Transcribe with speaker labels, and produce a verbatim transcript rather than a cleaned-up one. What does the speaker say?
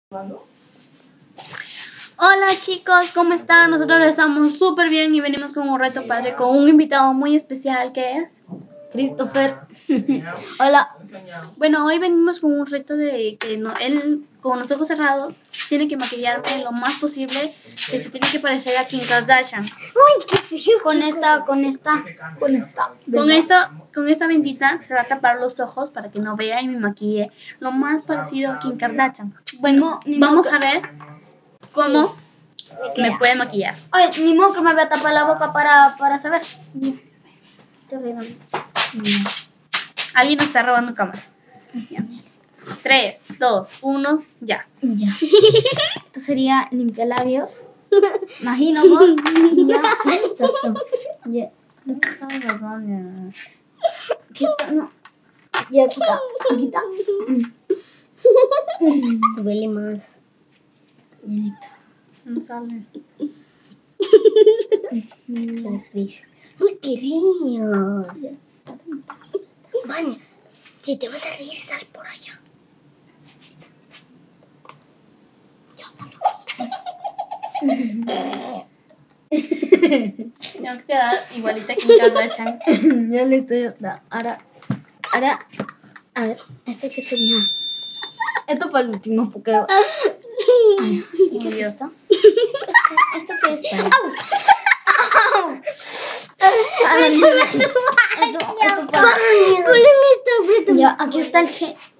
Speaker 1: Hola chicos, ¿cómo están? Nosotros estamos súper bien y venimos con un reto padre con un invitado muy especial que es
Speaker 2: Christopher. Hola.
Speaker 1: Bueno, hoy venimos con un reto de que no, él con los ojos cerrados tiene que maquillarme lo más posible, que se tiene que parecer a Kim Kardashian.
Speaker 2: Uy, qué feo. Con esta, con esta, con esta.
Speaker 1: Con esto, con esta bendita se va a tapar los ojos para que no vea y me maquille lo más parecido a Kim Kardashian. Bueno,
Speaker 2: Ni
Speaker 1: vamos
Speaker 2: modo
Speaker 1: a ver cómo
Speaker 2: sí.
Speaker 1: me puede maquillar.
Speaker 2: Ay, ni modo que me voy a tapar la boca para, para saber.
Speaker 1: Alguien nos está robando cámara. tres, dos, uno, ya.
Speaker 2: Ya. Esto sería limpialabios. Imagino, vos. Ya. ¿Dónde estás tú? Ya. Aquí está, no. Ya, aquí está. Aquí está. Súbele más. Llenito.
Speaker 1: No sale.
Speaker 2: Uy, qué niños. Vaya, si te vas a reír, sal por allá.
Speaker 1: Tengo que quedar igualita a Kim Kardashian.
Speaker 2: Ya le estoy. Ahora, ahora, a ver, ¿este qué sería? Esto para el último, porque. Ay, ¿y qué es
Speaker 1: Dios.
Speaker 2: esto? ¿Esto qué es? ¡Au! ¡Au! Esto, esto para. Ya, aquí está el gel.